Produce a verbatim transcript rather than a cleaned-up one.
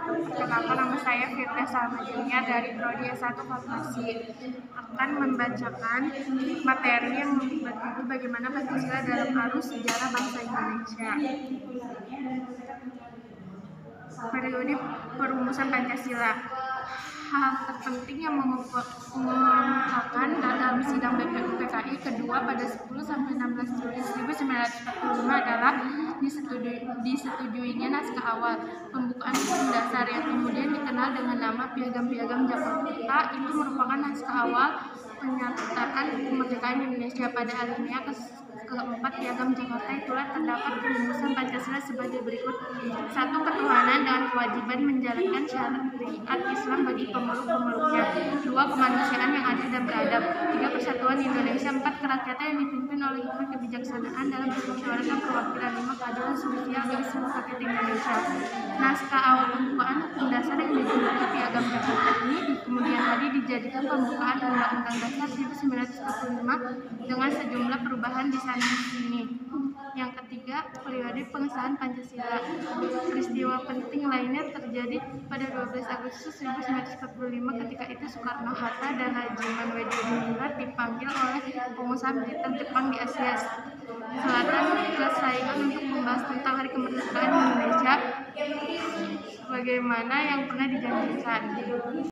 Perkenalkan, nama saya Firda Salmajunia dari Prodi S satu Farmasi. Akan membacakan materi yang melibat buku Bagaimana Pancasila dalam Arus Sejarah Bangsa Indonesia. Periode perumusan Pancasila. Hal terpenting yang mengemukakan dalam sidang B P U P K I kedua pada sepuluh sampai enam belas Juli seribu sembilan ratus empat puluh lima adalah disetujui, disetujuinya naskah awal pembukaan hukum dasar yang kemudian dikenal dengan nama Piagam-Piagam Jakarta. Itu merupakan naskah awal pernyataan kemerdekaan Indonesia. Pada alinea ke keempat Piagam Jakarta itulah terdapat perumusan Pancasila sebagai berikut. Satu, ketuhanan dengan kewajiban menjalankan syariat Islam bagi pemeluk-pemeluknya. Dua, kemanusiaan yang adil dan beradab. Tiga, persatuan Indonesia. Empat, kerakyatan yang dipimpin oleh hikmat kebijaksanaan dalam permusyawaratan perwakilan. Lima, keadilan sosial bagi seluruh rakyat Indonesia. Naskah awal pembukaan hukum dasar yang dijuluki Piagam Jakarta ini kemudian hari dijadikan pembukaan Undang-Undang Dasar seribu sembilan ratus empat puluh lima dengan sejumlah perubahan di sana sini. Yang ketiga, periode pengesahan Pancasila. Peristiwa penting lainnya terjadi pada dua belas Agustus seribu sembilan ratus empat puluh lima. Ketika itu Soekarno, Hatta, dan Rajiman Weddirenggara dipanggil oleh pengusaha militer Jepang di Asia Selatan ke Saigon untuk membahas tentang Hari Kemerdekaan Indonesia sebagaimana yang pernah dijanjikan.